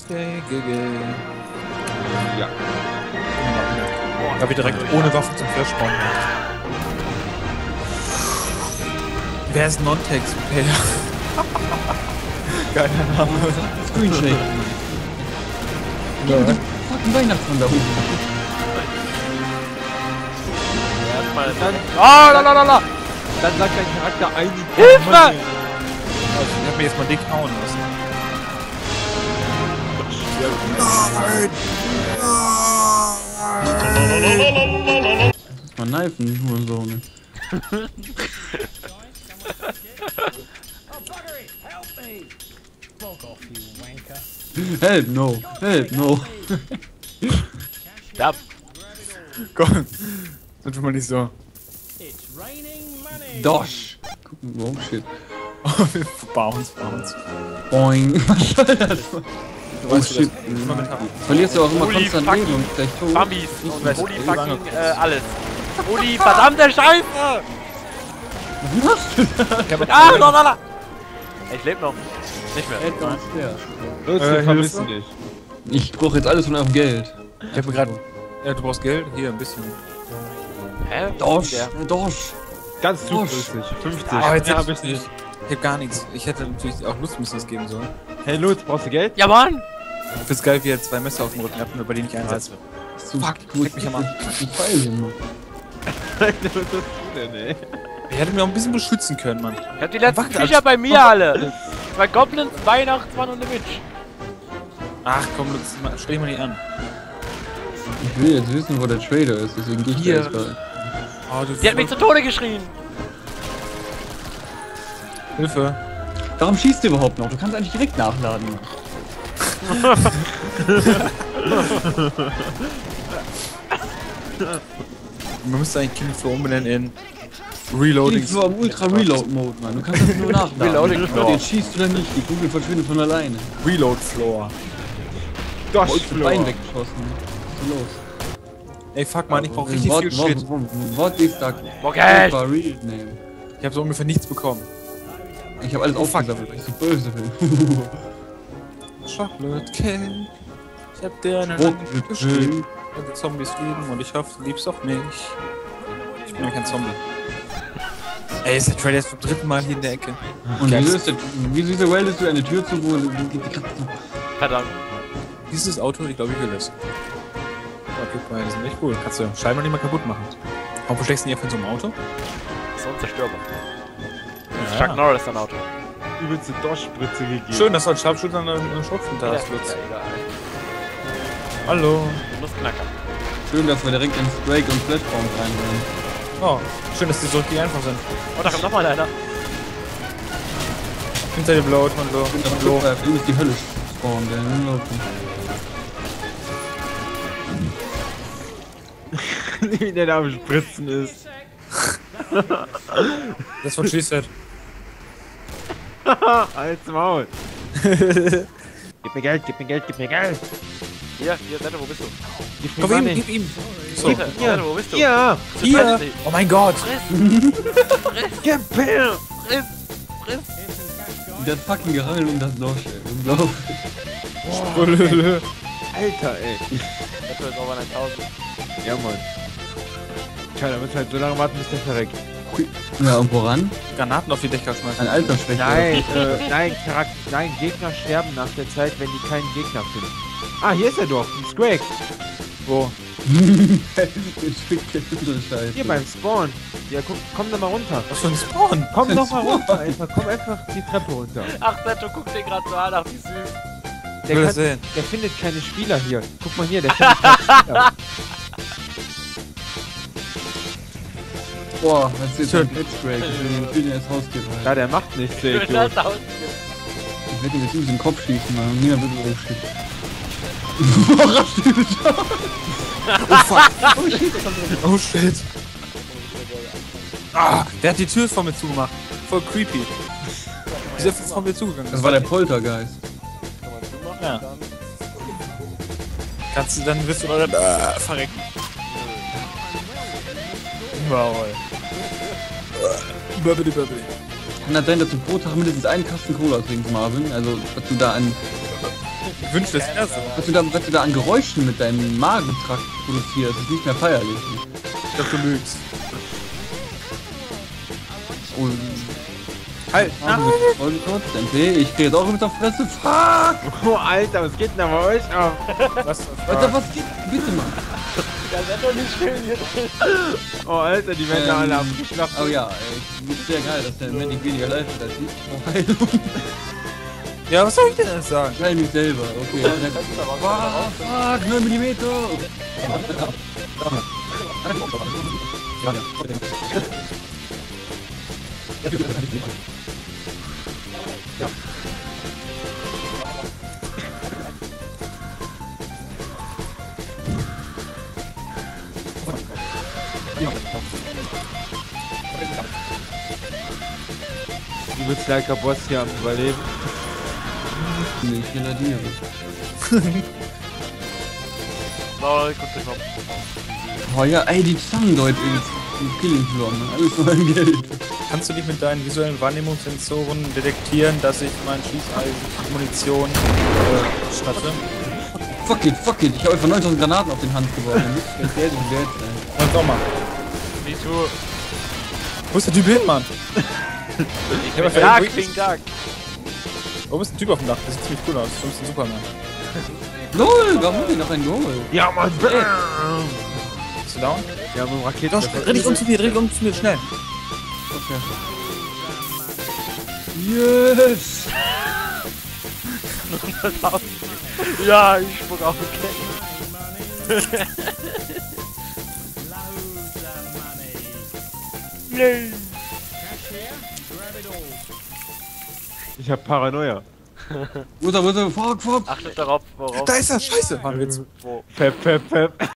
Ja. Da wir direkt ohne Waffen zum Flashbauen. Wer ist Non-Text-Player? Geiler Name. Screenshake. Ja, fucking Weihnachtsmann da oben. Erstmal dann. Oh, la. Dann sagt dein Charakter einige. Hilfe! Also, ich hab mir jetzt mal dick hauen lassen. Mal kneifen, nur so, ne? Help, no. Help, no. Ja. Komm. Das tut man nicht so. Dosh. Oh shit. Bounce. Boing. Was soll das? Du Oh weißt, shit. immer mit Happen. Verlierst du auch immer Holy konstant fucking Leben und gleich tot. Bambis Ich und weiß, Holy ich fucking war alles. Holy verdammte Scheiße! Was? La. Ich lebe noch. Nicht mehr. Wir vermissen dich. Ich brauche jetzt alles von eurem Geld. Ich hab mir gerade. Ja, du brauchst Geld? Hier, ein bisschen. Hä? Dosh. Der- Dosh. Ganz Oh, zufällig. 50. Ah, jetzt Ja, hab ich nicht. Ich hab gar nichts. Ich hätte natürlich auch Lust, müssen es geben sollen. Hey Lutz, brauchst du Geld? Ja, Mann! Ich find's geil, wie er 2 Messer auf dem Rücken hat, bei denen ich einsetze. Fuck, leck mich am Arsch. Was tust du denn, ey? Ich hätte mir auch ein bisschen beschützen können, Mann. Ich hab die letzten Wackelt Viecher als- bei mir alle. Bei Goblins, Weihnachtsmann und eine Witch. Ach komm, Lutz, stell dich mal nicht an. Ich will jetzt wissen, wo der Trader ist, deswegen gehe ich da Hier. jetzt rein. Oh, du Die hat mich zu Tode geschrien. Hilfe. Warum schießt du überhaupt noch? Du kannst eigentlich direkt nachladen. Man müsste eigentlich Killing Floor umbenennen in Reloading. Liegst nur am Ultra-Reload-Mode, Mann. Du kannst das nur nachladen. Reloading Ob du Floor. jetzt schießt oder nicht, die Kugel verschwindet von alleine. Reload Floor. Dosh Bein Floor. weggeschossen. Was ist los? Ey, fuck man, ich brauch richtig viel Shit. What is that? Okay. Real name. Ich hab so ungefähr nichts bekommen. Ich hab alles aufgesammelt, weil ich so böse bin. Chocolate Cake. Ich hab dir eine Oh, geschrieben. Die Zombies lieben und ich hoffe, du liebst auch mich. Ich bin nämlich ein Zombie. Ey, ist der Trailer jetzt zum 3. Mal hier in der Ecke. Und Geil. wieso weldest du eine Tür zu, wo die gerade so... Verdammt. Dieses Auto, ich glaube, ich will das. Oh, guck mal, die sind echt cool. Kannst du scheinbar nicht mal kaputt machen. Warum versteckst du die einfach in so einem Auto? Das ist unzerstörbar. Ja. Chuck Norris ein Auto. Übelste Dosh-Spritze gegeben. Schön, dass du als Scharfschützer einen Schrotflinte Ja, hast, Lutz. egal. Hallo. Nussknacker. Schön, dass wir direkt ins Drake und Flashbaum reinrennen. Oh, schön, dass die so richtig einfach sind. Oh, da kommt nochmal einer. Hinter dir Blood, man Blow. Und das Blo. Für ihn ist die Hölle spawnen, der Wie der da am Spritzen ist. Das von Cheesehead. Halt's Maul. Gib mir Geld, gib mir Geld, gib mir Geld. Hier, Sette, wo bist du? Gib mir Komm, Money. gib ihm. So. Sette, wo bist du? Ja. Hier. Oh mein Gott. Gib mir. Friss. Der fucking Gerangel um das Loch, ey. Unglaublich. Alter, ey. Sette ist over 1000. Ja, Mann. Tja, da müssen wir halt so lange warten, bis der verreckt. Ja, und woran? Granaten auf die Dächer schmeißen. Ein Altersschwäche. Nein, Gegner sterben nach der Zeit, wenn die keinen Gegner finden. Ah, hier ist er doch, ein Scrag. Wo? Scheiße. Hier beim Spawn. Ja, komm da mal runter. Was für ein Spawn? Komm Ein doch mal Spawn. runter, einfach. Komm einfach die Treppe runter. Ach, Sette, guck dir gerade so an, ach, wie süß. Ich will das sehen. Der findet keine Spieler hier. Guck mal hier, der findet keine Spieler. Boah, was ist jetzt ein Blitzcrack? Ich will den ins Haus gehen. Ja, der macht nichts, der Schön Idiot. das aus. Ich werde ihm jetzt übrigens in den Kopf schießen, Mann. Und niemand wird so schießen. Oh fuck. Oh shit. Ah, der hat die Tür vor mir zugemacht. Voll creepy. Wieso ist er vor mir zugegangen? Das war der Poltergeist. Ja. Kannst du dann wirst du dann verrecken. Wow. Bubbly. Kann das sein, dass du pro Tag mindestens einen Kasten Cola trinkst, Marvin? Also, dass du da an Ich wünsche das erst. Was du da an Geräuschen mit deinem Magentrakt produzierst, ist nicht mehr feierlich. Ich glaub, du lügst. Und Halt! und trotzdem, okay, ich krieg jetzt auch mit der Fresse. Fuck! Oh, Alter, was geht denn da bei euch ab? Was? Alter, was geht? Bitte mal. Das wäre doch nicht schön hier drin. Oh, Alter, die werden da alle abgeschlachtet. Oh ja, ey, ist sehr geil, dass der Medic weniger live ist als ich. Oh, Heilung. Ja, was soll ich denn jetzt sagen? Ich heil mich selber, okay. Fuck, 9 Millimeter. Du bist like ein Boss hier am Überleben. Nee, ich grenadiere. Lol, guck dir Knopf. Oh ja, ey, die Zangendeut ist im Killing Floor, ne? Alles nur ein Geld. Kannst du dich mit deinen visuellen Wahrnehmungssensoren detektieren, dass ich mein Schießeisen, Munition statte? Fuck it, ich hab einfach 9000 Granaten auf den Hand geworfen. Das ist Geld und Geld, ey. Und Sommer. Me too. Wo ist der Typ hin, Mann? Ich bin Dark, King Dark. Wo ist ein Typ auf dem Dach? Das sieht ziemlich cool aus. Du bist ein Superman. LOL, warum hab ich noch ein Goal? Ja, Mann, Bist du down? Ja, mit dem Raketen. Dreh dich um zu mir, schnell. Okay. Yes! Ja, ich spuck auf den Yay. Ich hab Paranoia. Wo ist er? Fuck! Achtet darauf, worauf. Da ist er, scheiße! War ein Witz. Wo? Pep.